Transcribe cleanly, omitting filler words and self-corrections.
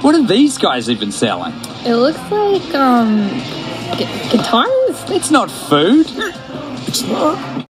What are these guys even selling? It looks like, guitars? It's not food. It's not.